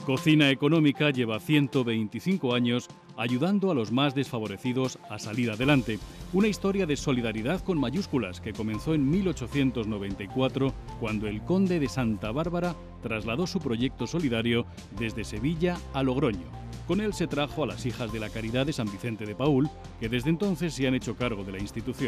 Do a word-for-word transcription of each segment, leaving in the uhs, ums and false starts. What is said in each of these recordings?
Cocina Económica lleva ciento veinticinco años ayudando a los más desfavorecidos a salir adelante. Una historia de solidaridad con mayúsculas que comenzó en mil ochocientos noventa y cuatro, cuando el conde de Santa Bárbara trasladó su proyecto solidario desde Sevilla a Logroño. Con él se trajo a las Hijas de la Caridad de San Vicente de Paúl, que desde entonces se han hecho cargo de la institución.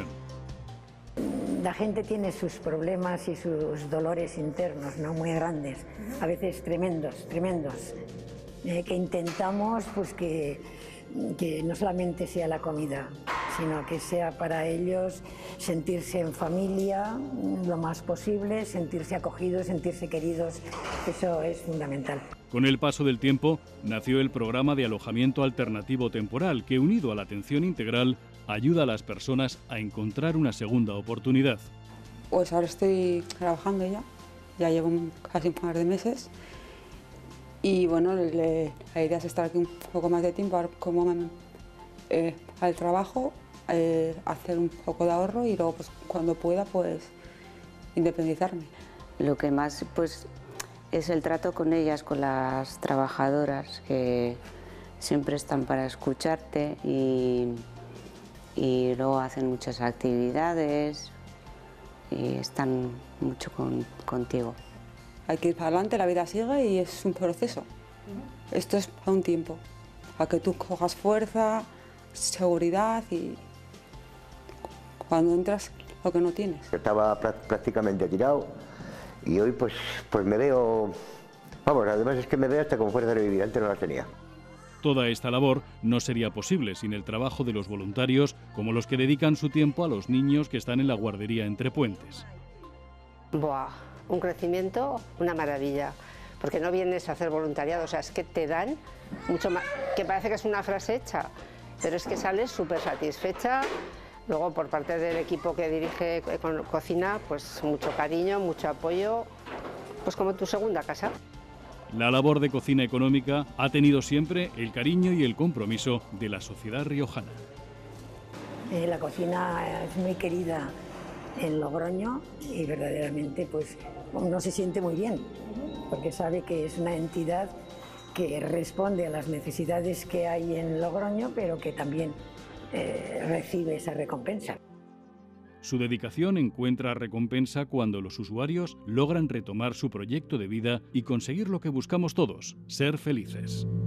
La gente tiene sus problemas y sus dolores internos, ¿no?, muy grandes, a veces tremendos, tremendos, eh, que intentamos pues que, que no solamente sea la comida, sino que sea para ellos sentirse en familia lo más posible, sentirse acogidos, sentirse queridos. Eso es fundamental. Con el paso del tiempo nació el programa de alojamiento alternativo temporal, que, unido a la atención integral, ayuda a las personas a encontrar una segunda oportunidad. Pues ahora estoy trabajando ya, ya llevo casi un par de meses y bueno, le, la idea es estar aquí un poco más de tiempo, a ver cómo me, eh, al trabajo, eh, hacer un poco de ahorro y luego pues cuando pueda pues independizarme. Lo que más pues es el trato con ellas, con las trabajadoras, que siempre están para escucharte y y luego hacen muchas actividades y están mucho con, contigo. Hay que ir para adelante, la vida sigue y es un proceso. Esto es para un tiempo, para que tú cojas fuerza, seguridad y cuando entras lo que no tienes. Estaba prácticamente tirado y hoy pues, pues me veo, vamos, además es que me veo hasta con fuerza de vivir, antes no las tenía. Toda esta labor no sería posible sin el trabajo de los voluntarios, como los que dedican su tiempo a los niños que están en la guardería Entre Puentes. Buah, un crecimiento, una maravilla, porque no vienes a hacer voluntariado, o sea, es que te dan mucho más, que parece que es una frase hecha, pero es que sales súper satisfecha. Luego, por parte del equipo que dirige Cocina, pues mucho cariño, mucho apoyo, pues como tu segunda casa. La labor de Cocina Económica ha tenido siempre el cariño y el compromiso de la sociedad riojana. Eh, la cocina es muy querida en Logroño y verdaderamente pues uno se siente muy bien, porque sabe que es una entidad que responde a las necesidades que hay en Logroño, pero que también eh, recibe esa recompensa. Su dedicación encuentra recompensa cuando los usuarios logran retomar su proyecto de vida y conseguir lo que buscamos todos, ser felices.